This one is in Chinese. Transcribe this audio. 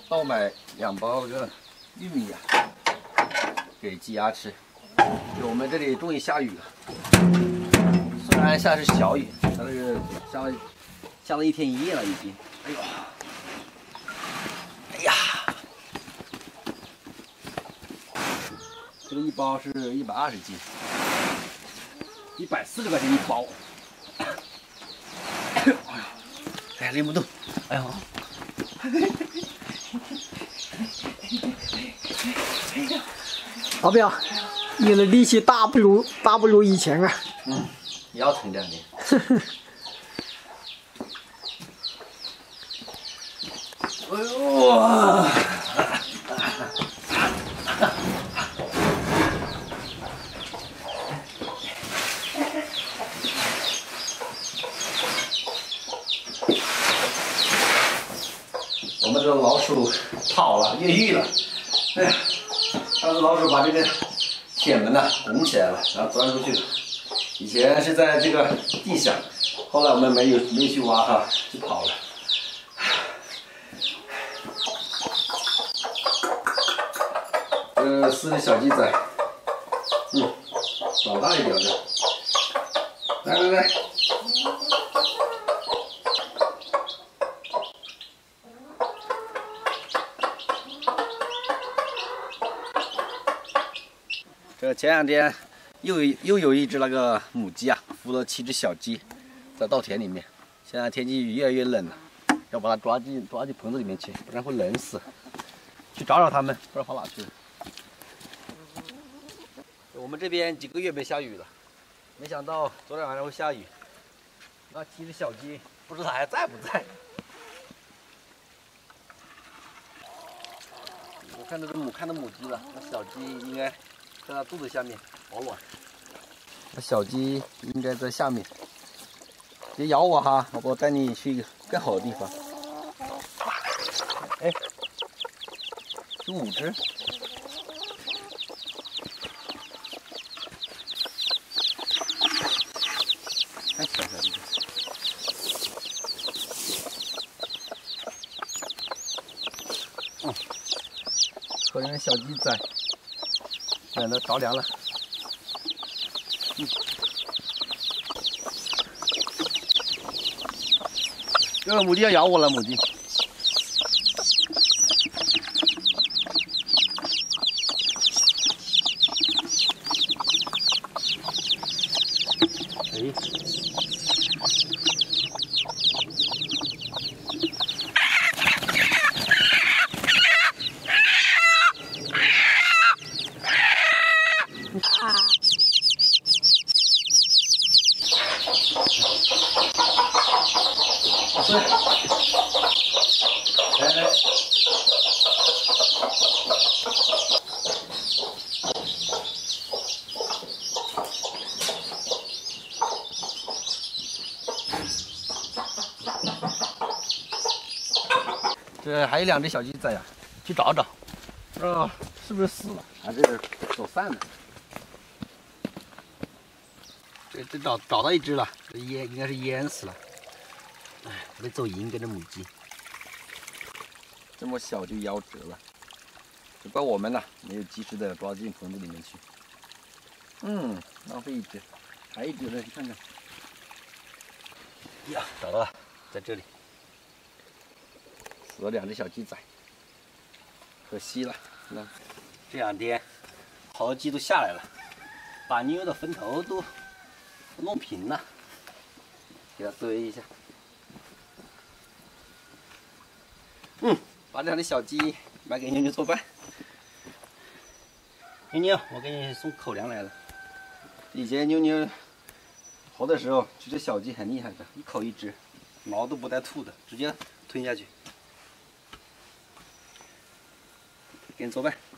倒买2包这个玉米呀、给鸡鸭吃。我们这里终于下雨了，虽然下的是小雨，但是下了1天1夜了已经。哎呦，哎呀，这个1包是120斤，140块钱1包。哎呀，哎，拎不动，哎呦。 老表，你的力气大不如以前啊。 腰疼2年。哎呦！我们这老鼠跑了，越狱了。哎呀，上次老鼠把这个铁门呢拱起来了，然后钻出去了。以前是在这个地上，后来我们没去挖它，就跑了。4只小鸡仔，长大一点的。来。这前2天又有一只那个母鸡啊，孵了7只小鸡，在稻田里面。现在天气越来越冷了，要把它抓进棚子里面去，不然会冷死。去找找它们，不知道跑哪去了。我们这边几个月没下雨了，没想到昨天晚上会下雨。那7只小鸡不知道还在不在。我看到这母鸡了，那小鸡应该在它肚子下面保暖。那小鸡应该在下面。别咬我哈，我带你去一个更好的地方。哎，是5只。太小了这个。可怜的小鸡仔，冷得着凉了。这个母鸡要咬我了，母鸡。哎。来。这还有2只小鸡仔呀，去找找，不知道是不是死了，还是走散了。这找到1只了，应该是淹死了。哎，没走赢，跟着母鸡。这么小就夭折了，就怪我们呐，没有及时的抓进棚子里面去。浪费1只，还有1只呢，你看看。呀，找到了，在这里。死了2只小鸡仔，可惜了。那这2天，好多鸡都下来了，把妞的坟头都弄平了，给它堆一下。把这2只小鸡买给妞妞做饭。妞妞，我给你送口粮来了。以前妞妞活的时候，这只小鸡很厉害的，一口1只，毛都不带吐的，直接吞下去。给你做饭。